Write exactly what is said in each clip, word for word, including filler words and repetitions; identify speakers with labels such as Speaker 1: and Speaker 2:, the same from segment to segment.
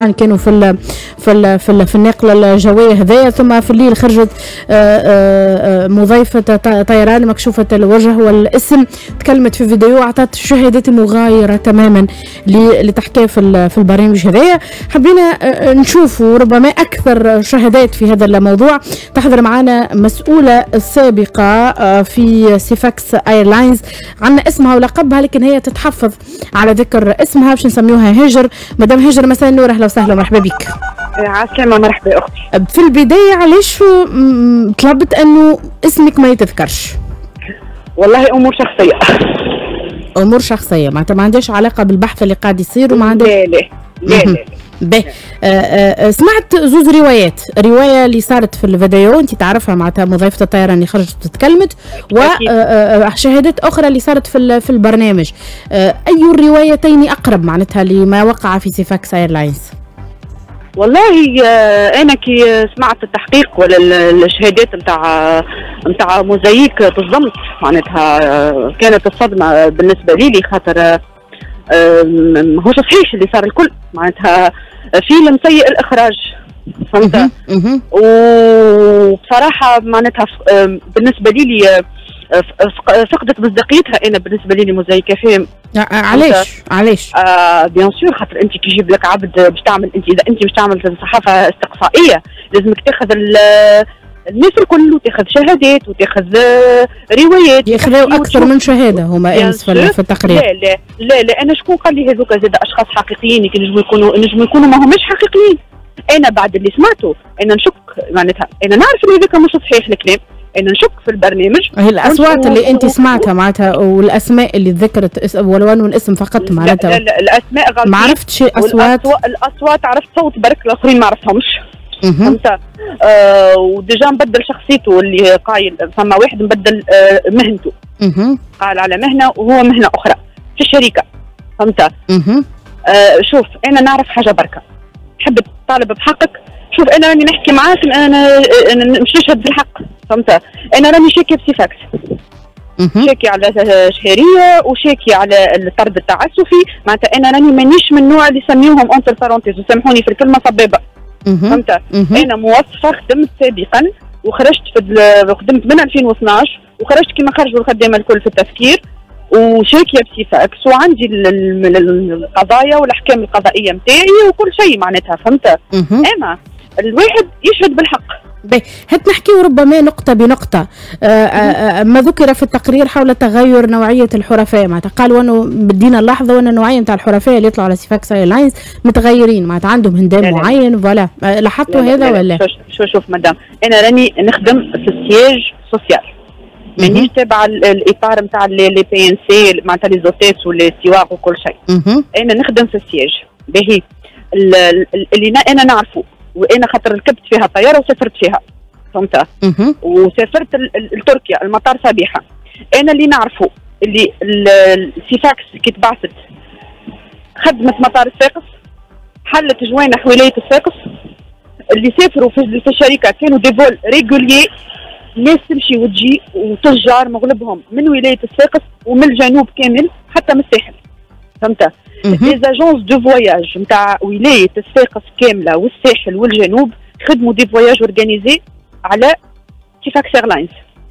Speaker 1: كانوا في ال في ال في, ال في النقله الجويه هذايا، ثم في الليل خرجت مضيفه طيران مكشوفه الوجه والاسم، تكلمت في فيديو اعطت شهادات مغايره تماما لتحكيها في في البرنامج هذايا. حبينا نشوفوا ربما اكثر شهادات في هذا الموضوع. تحضر معنا مسؤوله السابقه في سيفاكس ايرلاينز، عندنا اسمها ولقبها لكن هي تتحفظ على ذكر اسمها، باش نسميوها هاجر. مدام هاجر مساء النور، اهلا وسهلا ومرحبا بك.
Speaker 2: عسلامة، مرحبا اختي.
Speaker 1: في البدايه علاش طلبت انه اسمك ما يتذكرش؟
Speaker 2: والله امور شخصيه.
Speaker 1: امور شخصيه معناتها ما عندهاش علاقه بالبحث اللي قاعد يصير وما عندهاش.
Speaker 2: لا لا لا لا.
Speaker 1: باهي، سمعت زوز روايات، روايه اللي صارت في الفيديو انت تعرفها معناتها مضيفه الطيران اللي خرجت وتكلمت، وشهادات اخرى اللي صارت في في البرنامج. اي الروايتين اقرب معناتها لما وقع في سيفاكس ايرلاينز؟
Speaker 2: والله انا كي سمعت التحقيق ولا الشهادات نتاع نتاع موزايك تصدمت معناتها. كانت الصدمه بالنسبه لي خاطر ماهوش صحيح اللي صار الكل معناتها. فيلم سيء الاخراج فهمت. وبصراحه معناتها بالنسبه لي فقدت مصداقيتها انا بالنسبه لي موزايك فيلم.
Speaker 1: علاش علاش؟
Speaker 2: آه بيان سور خاطر انت كي يجيب لك عبد باش تعمل، انت اذا انت باش تعمل صحافه استقصائيه لازمك تاخذ الناس الكل وتاخذ شهادات وتاخذ روايات،
Speaker 1: ياخذوا اكثر من شهاده هما امس في التقرير.
Speaker 2: لا لا لا لا انا شكون قال لي هذوك زاد اشخاص حقيقيين ينجموا يكونوا ينجموا يكونوا ما هماش حقيقيين. انا بعد اللي سمعته انا نشك معناتها، انا نعرف ان هذاك مش صحيح الكلام، انا نشك في البرنامج.
Speaker 1: هي الاصوات اللي انت سمعتها معناتها والاسماء اللي ذكرت ولو انه الاسم فقط معناتها.
Speaker 2: لا لا الاسماء غلط،
Speaker 1: ما عرفتش اصوات.
Speaker 2: الاصوات عرفت صوت برك، الاخرين ما عرفتهمش فهمت. آه وديجا مبدل شخصيته اللي قايل، فما واحد مبدل آه مهنته.
Speaker 1: اها
Speaker 2: قال على مهنه وهو مهنه اخرى في الشركه فهمت.
Speaker 1: اها
Speaker 2: آه شوف انا نعرف حاجه بركه، تحب تطالب بحقك. شوف انا راني نحكي معاك، انا انا مش نشهد بالحق فهمت. انا راني شاكي بسيفاكس، شاكي على شهريه وشاكي على الطرد التعسفي معناتها. انا راني مانيش من النوع اللي يسميوهم اونتر بارونتيز وسامحوني في الكلمه صبابه فهمت. انا موظفه خدمت سابقا وخرجت في خدمت من ألفين واثناش وخرجت كما خرجوا الخدامه الكل في التفكير، وشاكيه بسيفاكس وعندي القضايا والاحكام القضائيه نتاعي وكل شيء معناتها فهمت. اما الواحد يشهد بالحق.
Speaker 1: باهي، هات نحكيو ربما نقطة بنقطة. آآ آآ ما ذكر في التقرير حول تغير نوعية الحرفاء معناتها، قالوا انه بدينا نلاحظوا ان النوعية نتاع الحرفاء اللي يطلعوا على سيفاكس ايرلاينز متغيرين معناتها، عندهم هندام معين فوالا. لاحظتوا هذا ولا؟
Speaker 2: شوف شوف مدام، انا راني نخدم في السياج سوسيال، مانيش تابعة الاطار نتاع لي بي ان سي معناتها لي زوتيس واللي سواق وكل شيء. انا نخدم في السياج. باهي اللي انا نعرفه، وانا خاطر ركبت فيها طياره وسافرت فيها فهمت. وسافرت لتركيا المطار صبيحه. انا اللي نعرفه اللي السيفاكس كي تبعثت خدمت مطار الساقس، حلت جوانح ولايه الساقس. اللي سافروا في الشركه كانوا دي فول ريغوليي، ناس تمشي وتجي وتجار مغلبهم من ولايه الساقس ومن الجنوب كامل حتى من الساحل فهمت. لي زاجونس دو فواياج نتاع ولايه الساقس كامله والساحل والجنوب خدموا دي فواياج اورغانيزي على سيفاكس ايرلاينز.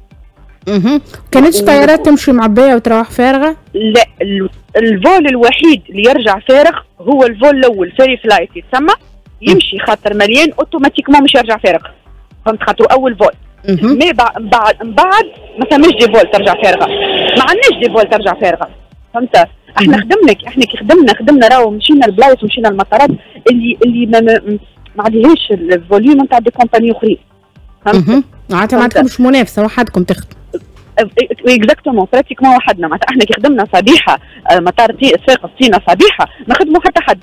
Speaker 1: اها كانتش طيارات تمشي معبيه وتروح فارغه؟
Speaker 2: لا، الفول الوحيد اللي يرجع فارغ هو الفول الاول فري فلايت يتسمى، يمشي خاطر مليان اوتوماتيكمون مش يرجع فارغ فهمت، خاطر اول فول. مي بعد بعد ما ثماش دي فول ترجع فارغه، ما عندناش دي فول ترجع فارغه فهمت. احنا خدمنا احنا كي خدمنا خدمنا راهو مشينا البلايص ومشينا المطارات اللي اللي ما ما عليهاش الفوليوم نتاع دي كومباني اخرين
Speaker 1: فهمت. معناتها ما عندكمش منافسه، وحدكم تخدم.
Speaker 2: اكزاكتومون براتيكمون وحدنا معناتها. احنا كي خدمنا صبيحه مطار الساقس سينا صبيحه ما خدموا حتى حد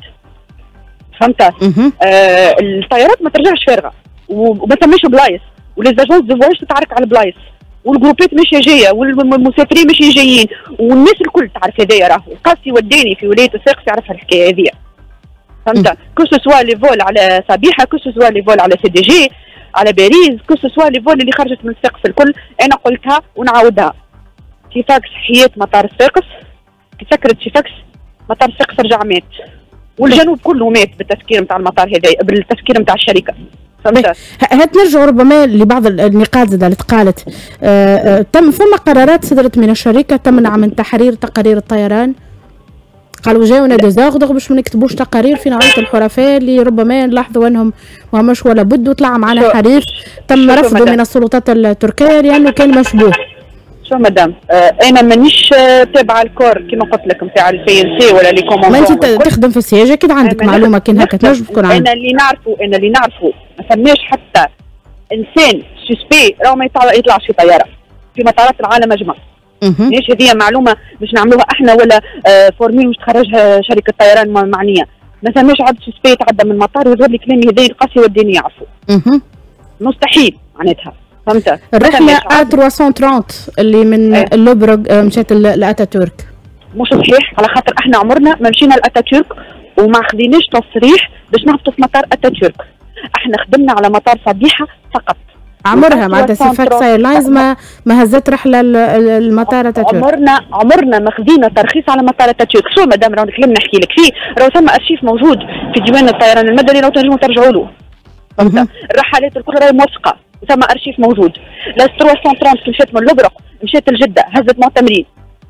Speaker 2: فهمت. آه الطيارات ما ترجعش فارغه وما تمش بلايص، وليزاجونس دو فواياج تتعارك على البلايص، والجروبات ماشيه جايه والمسافرين ماشيين جايين، والناس الكل تعرف هذايا. راهو قاسي وداني في ولايه الساقس يعرف الحكايه هذيا فهمت. كو سوا لي فول على صبيحه، كو سوا لي فول على سي دي جي، على باريس، كو سوا لي فول اللي خرجت من الساقس الكل. انا قلتها ونعاودها، سيفاكس حياه مطار الساقس، كي سكرت سيفاكس مطار الساقس رجع مات والجنوب كله مات بالتسكير نتاع المطار هذا، بالتسكير نتاع الشركه. فهمت؟
Speaker 1: هات نرجعوا ربما لبعض النقاط اللي تقالت. آه آه تم فما قرارات صدرت من الشركه تمنع من تحرير تقارير الطيران. قالوا جاونا ديزوردر باش ما نكتبوش تقارير في نوعيه الحرفاء اللي ربما نلاحظوا انهم ما هماش ولا بد، وطلع معنا حديث تم رفضه من السلطات التركيه لانه كان مشبوه.
Speaker 2: شو مدام آه انا مانيش تابعه الكور كما قلت لك نتاع البي ان سي ولا لي كوموندون.
Speaker 1: ما انت تخدم في السياجه اكيد عندك معلومه كان هكا تنجم تكون عندك.
Speaker 2: انا اللي نعرفه انا اللي نعرفه ما فماش حتى انسان سوسبي راه ما يطلعش في طياره في مطارات العالم اجمع. ليش هذه معلومه مش نعملوها احنا ولا آه فورميل مش تخرجها شركه طيران معنيه. ما فماش عبد سوسبي يتعدى من المطار ويظهر لي كلامي هذا القاسي والدين يعرفوا. مستحيل معناتها. فهمت؟
Speaker 1: الرحله أ ثلاثمية وثلاثين اللي من ايه؟ اللوبرج مشات لاتاتورك
Speaker 2: مش صحيح، على خاطر احنا عمرنا ما مشينا لاتاتورك وما خذيناش تصريح باش نهبطوا في مطار اتاتورك. احنا خدمنا على مطار صبيحه فقط.
Speaker 1: عمرها معناتها سيفاكس ايرلاينز ما ما هزت رحله المطار اتاتورك.
Speaker 2: عمرنا عمرنا ما خذينا ترخيص على مطار اتاتورك. شو مدام راه كلام نحكي لك فيه، راه ثم ارشيف موجود في ديوان الطيران المدني لو تنجموا ترجعوا له. فهمت؟ الرحلات الكل راهي موثقه ثم ارشيف موجود. لا ثلاثمية وثلاثين مشات من لبرق مشات لجده هزت معتمرين.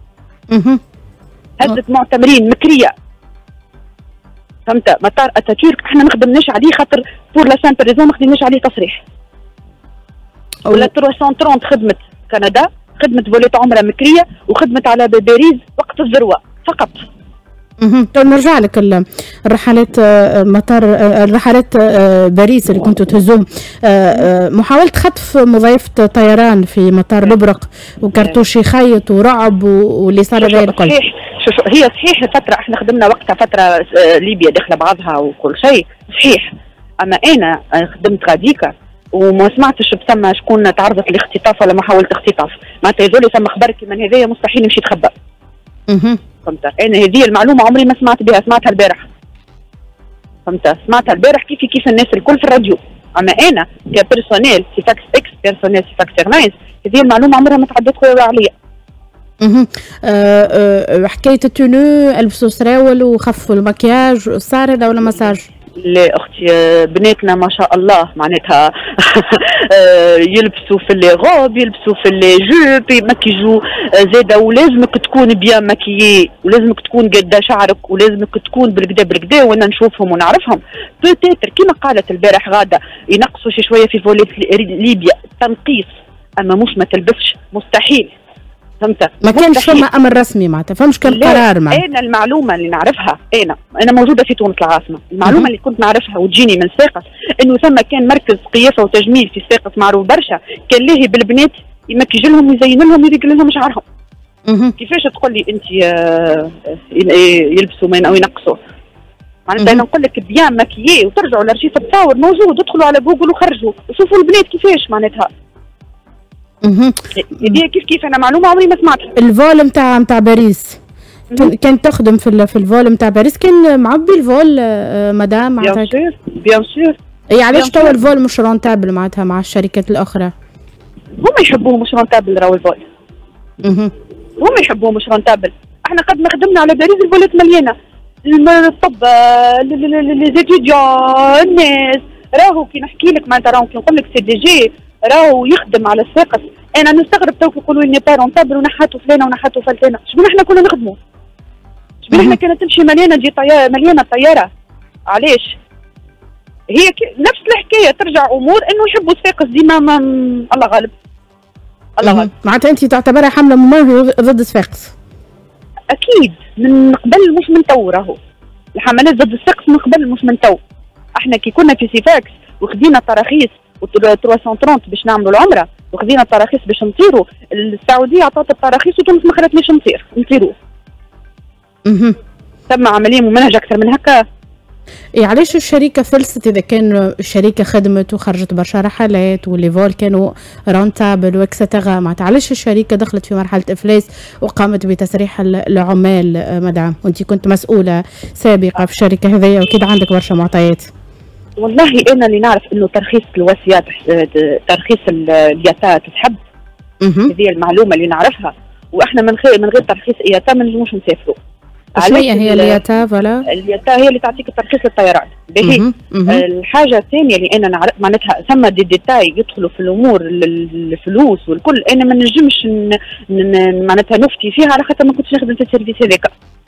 Speaker 2: هزت معتمرين مكريه. فهمت؟ مطار اتاتورك احنا ما خدمناش عليه خاطر بور لا سامبل ريزون ما خدمناش عليه تصريح. ولا ثلاثمية وثلاثين خدمت كندا، خدمت فوليت عمره مكريه وخدمت على باريس وقت الذروه فقط.
Speaker 1: اها طيب نرجع لك الرحلات مطار الرحلات باريس اللي كنتوا تهزوهم، محاولة خطف مضيفة طيران في مطار لبرق وكرتوش يخيط ورعب واللي صار هذا الكل.
Speaker 2: صحيح هي صحيح فترة احنا خدمنا وقتها فترة ليبيا داخلة بعضها وكل شيء صحيح، اما انا خدمت غاديكا وما سمعتش بسما شكون تعرضت لاختطاف ولا محاولة اختطاف، معناتها يقول لي ثم خبرك من هذايا مستحيل نمشي نتخبى.
Speaker 1: اها
Speaker 2: فهمت؟ انا هذه المعلومه عمري ما سمعت بها، سمعتها البارح. فهمت؟ سمعتها البارح كيف كيف الناس الكل في الراديو، اما انا كبيرسونيل سيفاكس اكس بيرسونيل سيفاكس ايرلاينز هذه المعلومه عمرها ما تعدت عليا.
Speaker 1: اها حكايه التونو البسوا سراول وخفوا المكياج صار هذا ولا ما صارش؟
Speaker 2: لا اختي بناتنا ما شاء الله معناتها يلبسوا في لي غوب يلبسوا في لي جوب يمكيجوا زاده، ولازمك تكون بيان ماكيي ولازمك تكون قاده شعرك ولازمك تكون بالكدا بالكدا وانا نشوفهم ونعرفهم. بوتيتر كما قالت البارح غاده ينقصوا شي شويه في فوليت ليبيا تنقيص، اما مش ما تلبسش مستحيل. فهمت؟
Speaker 1: ما كانش فما امر رسمي معناتها فمش كان قرار معناتها.
Speaker 2: انا المعلومه اللي نعرفها انا انا موجوده في تونس العاصمه، المعلومه اللي كنت نعرفها وتجيني من ساقس انه ثم كان مركز قيافه وتجميل في ساقس معروف برشا، كان لاهي بالبنات يمكيج لهم ويزين لهم ويريقل لهم شعرهم. كيفاش تقول لي انت يلبسوا او ينقصوا؟ معناتها انا نقول لك بيان ماكيي وترجعوا لارشيف التصاور موجود، ادخلوا على جوجل وخرجوا وشوفوا البنات كيفاش معناتها.
Speaker 1: اها
Speaker 2: هذه كيف كيف انا معلومه عمري ما سمعتها.
Speaker 1: الفول نتاع نتاع باريس كان تخدم في في الفول نتاع باريس كان معبي الفول مدام معناتها؟
Speaker 2: بيان سور بيان سور.
Speaker 1: اي علاش توا الفول مش رونتابل معناتها مع الشركات الاخرى؟
Speaker 2: هما يحبوه مش رونتابل راهو الفول.
Speaker 1: اها
Speaker 2: هما يحبوه مش رونتابل، احنا قد ما خدمنا على باريس الفولات مليانه، الطب لي زيتيديون الناس راهو كي نحكي لك معناتها راهو كي نقول لك سي دي جي راهو يخدم على الساقس. انا نستغرب تو يقولوا لي با رونتابل ونحاتوا فلانه ونحاتوا فلانه، شبون احنا كنا نخدموا؟ شبون احنا كانت تمشي مليانه دي طياره مليانه الطياره؟ علاش؟ هي نفس الحكايه ترجع امور انه يحبوا الساقس ديما ما الله غالب. الله غالب.
Speaker 1: معناتها انت تعتبرها حمله ممنهجه ضد الساقس؟
Speaker 2: اكيد من قبل مش من تو، راهو الحملات ضد الساقس من قبل مش من تو. احنا كي كنا في سيفاكس وخدينا تراخيص ثلاثمية وثلاثين باش نعملوا العمره وخذينا التراخيص باش نطيروا، السعوديه عطات التراخيص وتونس ما خلتناش نطير نطيروا.
Speaker 1: اها
Speaker 2: تم عمليه ممنهجه اكثر من هكا.
Speaker 1: إيه علاش الشركه فلست اذا كان الشركه خدمت وخرجت برشا رحلات واللي فول كانوا رونتابل واكسترا، معناتها علاش الشركه دخلت في مرحله افلاس وقامت بتسريح العمال مدام؟ وانت كنت مسؤوله سابقه في الشركه هذيا واكيد عندك برشا معطيات.
Speaker 2: والله انا اللي نعرف انه ترخيص الوصيات ترخيص الياتا تسحب. هذه المعلومه اللي نعرفها، واحنا من غير من غير ترخيص اياتا ما نجموش نسافروا.
Speaker 1: شنو هي الياتا؟ فوالا
Speaker 2: الياتا هي اللي تعطيك الترخيص للطيران. باهي الحاجه الثانيه اللي انا نعرف معناتها ثم دي ديتاي يدخلوا في الامور الفلوس والكل، انا ما نجمش معناتها نفتي فيها على خاطر ما كنتش نخدم في السيرفيس هذاك.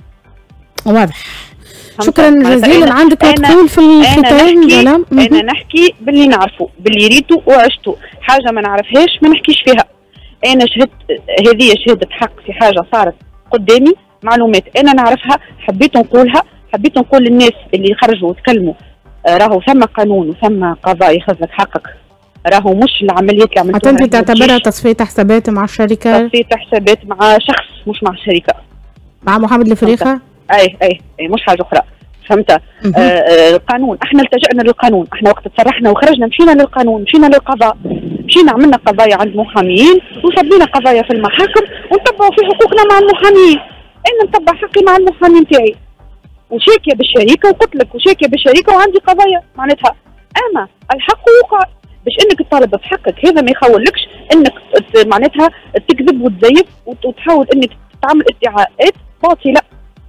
Speaker 1: واضح. شكرا جزيلا. عندك تقول في الختام؟
Speaker 2: أنا, انا نحكي باللي نعرفه، باللي ريته وعشته. حاجه ما نعرفهاش ما نحكيش فيها. انا شهدت، هذه شهاده حق في حاجه صارت قدامي، معلومات انا نعرفها حبيت نقولها، حبيت نقول للناس اللي خرجوا وتكلموا راهو ثم قانون وثم قضاء ياخذ لك حقك، راهو مش العمليات اللي عملتوها.
Speaker 1: حتى انت تعتبرها تصفيه حسابات مع الشركه؟
Speaker 2: تصفيه حسابات مع شخص مش مع الشركه.
Speaker 1: مع محمد الفريخه؟
Speaker 2: اي اي اي مش حاجه اخرى. فهمت؟ آه القانون، احنا التجأنا للقانون، احنا وقت تصرحنا وخرجنا مشينا للقانون، مشينا للقضاء، مشينا عملنا قضايا عند محاميين وصبينا قضايا في المحاكم ونطبقوا في حقوقنا مع المحامين. انا نطبق حقي مع المحامي نتاعي وشاكيه بالشركه وقلت لك وشاكيه بالشركه وعندي قضايا معناتها. اما الحق وقع، باش انك تطالب بحقك هذا ما يخولكش انك معناتها تكذب وتزيف وتحاول انك تعمل ادعاءات باطله.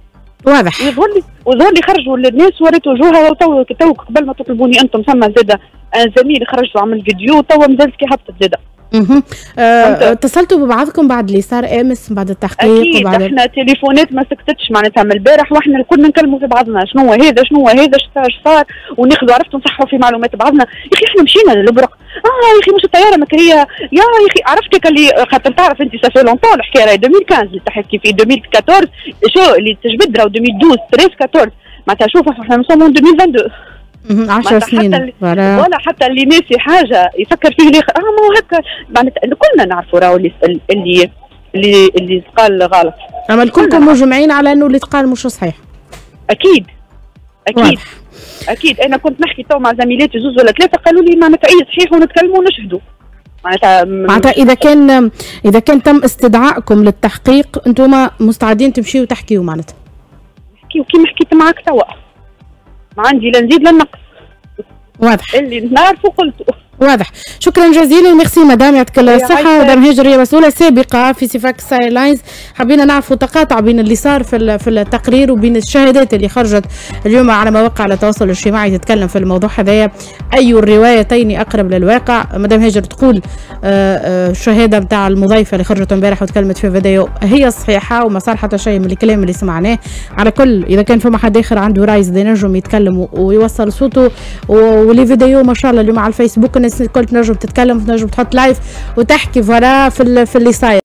Speaker 1: واضح.
Speaker 2: يظهر لي ويظهر لي خرجوا للناس وريت وجوهها وتو تو قبل ما تطلبوني انتم ثم زاده زميل خرج وعمل فيديو وتوا مازالت كي هبطت زاده.
Speaker 1: اها اتصلتوا ببعضكم بعد اللي صار امس بعد التحقيق؟
Speaker 2: اكيد وبعد احنا تليفونات ما سكتتش معناتها من البارح واحنا الكل نكلموا في بعضنا شنو هو هذا شنو هو هذا اش صار وناخذوا عرفتوا نصحوا في معلومات بعضنا. يا اخي احنا مشينا للبرق، اه يا اخي مش الطياره مكريه، يا يا اخي عرفتك اللي خاطر تعرف انت سافي لونطون الحكايه راهي ألفين وخمسة عشر اللي تحكي في ألفين وأربعطاش شو اللي تجبد راهو ألفين واثناشر ثلاثة عشر أربعطاش معناتها شوف احنا نصوموا ألفين واثنين وعشرين
Speaker 1: عشر سنين
Speaker 2: ولا, ولا حتى اللي ناسي حاجه يفكر فيه ليه اه ما هو هكا معناتها كلنا نعرفوا راهو اللي اللي اللي اللي قال غلط.
Speaker 1: اما الكلكم مجمعين على انه اللي تقال مش صحيح.
Speaker 2: اكيد اكيد واضح. اكيد انا كنت نحكي تو مع زميلاتي زوز ولا ثلاثه قالوا لي معناتها اي صحيح ونتكلموا ونشهدوا معناتها
Speaker 1: معناتها اذا كان اذا كان تم استدعائكم للتحقيق انتم مستعدين تمشيوا وتحكيوا معناتها؟
Speaker 2: نحكيوا كيما حكيت معك توا، ما عندي لا نزيد لا نقص.
Speaker 1: واضح.
Speaker 2: اللي نعرفه قلته.
Speaker 1: واضح. شكرا جزيلا. ميرسي مدام يعطيك الصحة. مدام هاجر هي مسؤولة سابقة في سفاك ستار لاينز. حبينا نعرفوا تقاطع بين اللي صار في في التقرير وبين الشهادات اللي خرجت اليوم على مواقع التواصل الاجتماعي تتكلم في الموضوع هذايا، أي الروايتين أقرب للواقع. مدام هاجر تقول الشهادة نتاع المضيفة اللي خرجت امبارح وتكلمت في فيديو هي صحيحة وما صار حتى شيء من الكلام اللي سمعناه. على كل إذا كان فما حد آخر عنده رايز ينجم يتكلم ويوصل صوته، ولي فيديو ما شاء الله اليوم على الفيسبوك الناس الكل تنجم تتكلم تنجم تحط لايف وتحكي فوالا في, في اللي صاير.